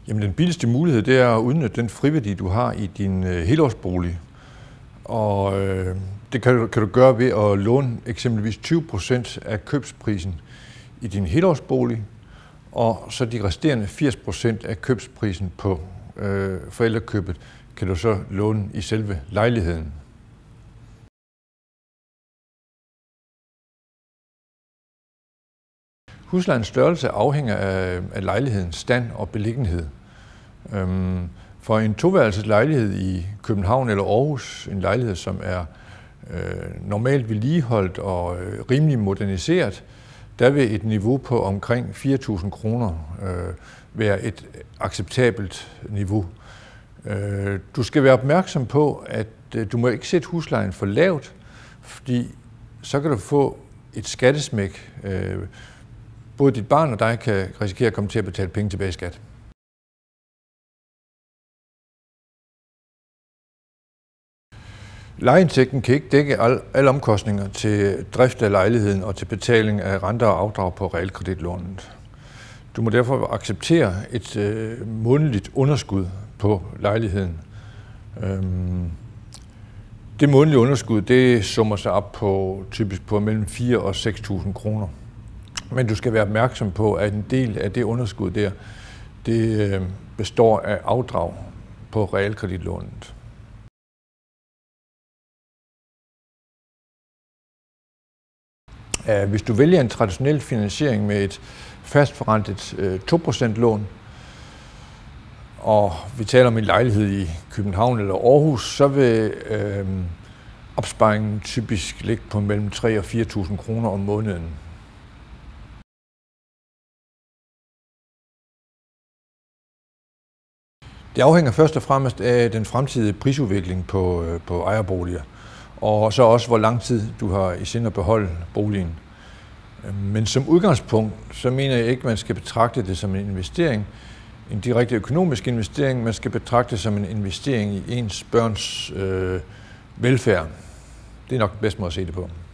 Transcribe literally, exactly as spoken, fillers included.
Jamen, den billigste mulighed, det er at udnytte den friværdi, du har i din øh, helårsbolig. Og øh, det kan du, kan du gøre ved at låne eksempelvis tyve procent af købsprisen i din helårsbolig, og så de resterende firs procent af købsprisen på øh, forældrekøbet kan du så låne i selve lejligheden. Huslejens størrelse afhænger af, af lejlighedens stand og beliggenhed. Øhm, for en toværelses lejlighed i København eller Aarhus, en lejlighed, som er øh, normalt vedligeholdt og øh, rimelig moderniseret, der vil et niveau på omkring fire tusind kroner øh, være et acceptabelt niveau. Øh, du skal være opmærksom på, at øh, du må ikke sætte huslejen for lavt, fordi så kan du få et skattesmæk. Øh, Både dit barn og dig kan risikere at komme til at betale penge tilbage i skat. Lejeindtægten kan ikke dække alle omkostninger til drift af lejligheden og til betaling af renter og afdrag på realkreditlånet. Du må derfor acceptere et øh, månedligt underskud på lejligheden. Øhm, det månedlige underskud, det summer sig op på typisk på mellem fire tusind og seks tusind kroner. Men du skal være opmærksom på, at en del af det underskud der, det består af afdrag på realkreditlånet. Hvis du vælger en traditionel finansiering med et fastforrentet to procent lån, og vi taler om en lejlighed i København eller Aarhus, så vil øh, opsparingen typisk ligge på mellem tre tusind og fire tusind kroner om måneden. Det afhænger først og fremmest af den fremtidige prisudvikling på, på ejerboliger, og så også hvor lang tid du har i sinde at beholde boligen. Men som udgangspunkt, så mener jeg ikke, at man skal betragte det som en investering, en direkte økonomisk investering. Man skal betragte det som en investering i ens børns øh, velfærd. Det er nok den bedste måde at se det på.